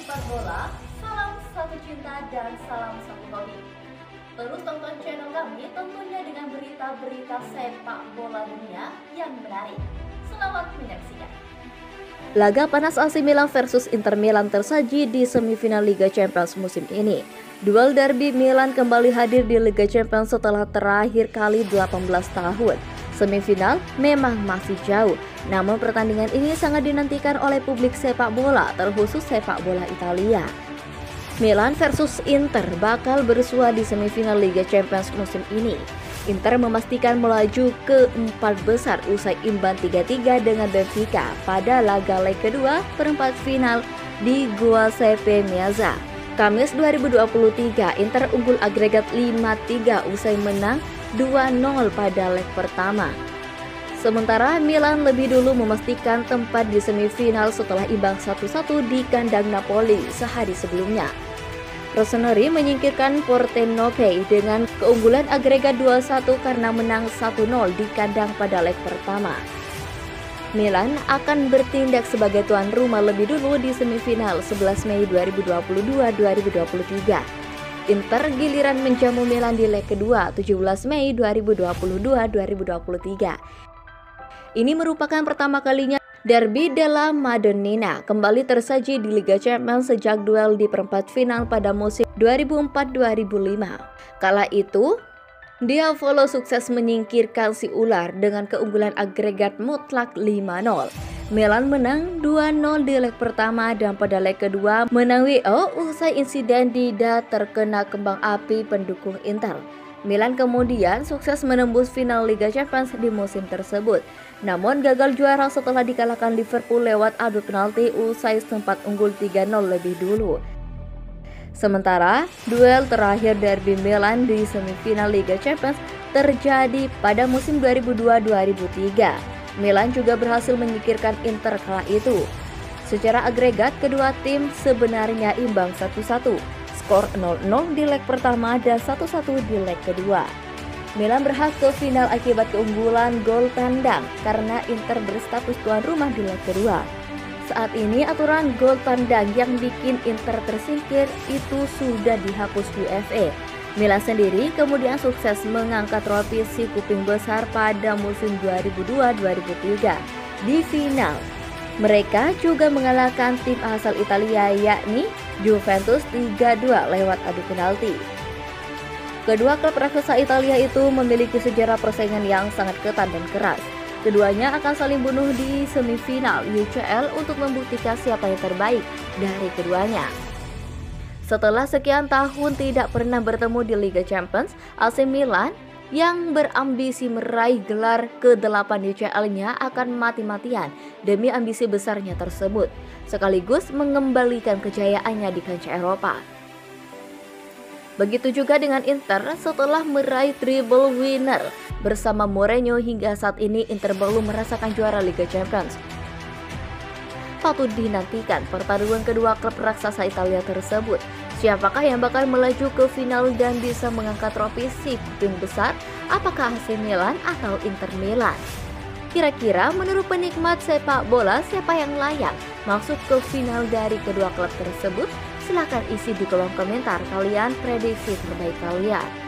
sepak bola, salam satu cinta dan salam satu hobi. Terus tonton channel kami tentunya dengan berita-berita sepak bola dunia yang menarik. Selamat menyaksikan. Laga panas AC Milan versus Inter Milan tersaji di semifinal Liga Champions musim ini. Duel derby Milan kembali hadir di Liga Champions setelah terakhir kali 18 tahun. Semifinal memang masih jauh, namun pertandingan ini sangat dinantikan oleh publik sepak bola, terkhusus sepak bola Italia. Milan versus Inter bakal bersua di semifinal Liga Champions musim ini. Inter memastikan melaju ke 4 besar usai imbang 3-3 dengan Benfica pada laga leg kedua perempat final di Giuseppe Meazza. Kamis 2023, Inter unggul agregat 5-3 usai menang 2-0 pada leg pertama. Sementara Milan lebih dulu memastikan tempat di semifinal setelah imbang 1-1 di kandang Napoli sehari sebelumnya. Rossoneri menyingkirkan Pordenone dengan keunggulan agregat 2-1 karena menang 1-0 di kandang pada leg pertama. Milan akan bertindak sebagai tuan rumah lebih dulu di semifinal 11 Mei 2022-2023. Inter giliran menjamu Milan di leg kedua 17 Mei 2022-2023. Ini merupakan pertama kalinya derby della Madonnina kembali tersaji di Liga Champions sejak duel di perempat final pada musim 2004-2005. Kala itu, Diavolo sukses menyingkirkan si ular dengan keunggulan agregat mutlak 5-0. Milan menang 2-0 di leg pertama dan pada leg kedua menang 2-0 usai insiden Dida terkena kembang api pendukung Inter. Milan kemudian sukses menembus final Liga Champions di musim tersebut, namun gagal juara setelah dikalahkan Liverpool lewat adu penalti usai sempat unggul 3-0 lebih dulu. Sementara, duel terakhir derby Milan di semifinal Liga Champions terjadi pada musim 2002-2003. Milan juga berhasil menyingkirkan Inter kala itu. Secara agregat, kedua tim sebenarnya imbang 1-1. Skor 0-0 di leg pertama dan 1-1 di leg kedua. Milan berhak ke final akibat keunggulan gol tandang karena Inter berstatus tuan rumah di leg kedua. Saat ini aturan gol tandang yang bikin Inter tersingkir itu sudah dihapus UEFA. Milan sendiri kemudian sukses mengangkat trofi si kuping besar pada musim 2002-2003 di final. Mereka juga mengalahkan tim asal Italia yakni Juventus 3-2 lewat adu penalti. Kedua klub raksasa Italia itu memiliki sejarah persaingan yang sangat ketat dan keras. Keduanya akan saling bunuh di semifinal UCL untuk membuktikan siapa yang terbaik dari keduanya. Setelah sekian tahun tidak pernah bertemu di Liga Champions, AC Milan yang berambisi meraih gelar ke-8 UCL-nya akan mati-matian demi ambisi besarnya tersebut, sekaligus mengembalikan kejayaannya di kancah Eropa. Begitu juga dengan Inter setelah meraih triple winner bersama Mourinho hingga saat ini Inter belum merasakan juara Liga Champions. Patut dinantikan pertarungan kedua klub raksasa Italia tersebut. Siapakah yang bakal melaju ke final dan bisa mengangkat trofi si kuping besar? Apakah AC Milan atau Inter Milan? Kira-kira menurut penikmat sepak bola siapa yang layak masuk ke final dari kedua klub tersebut? Silahkan isi di kolom komentar kalian prediksi terbaik kalian.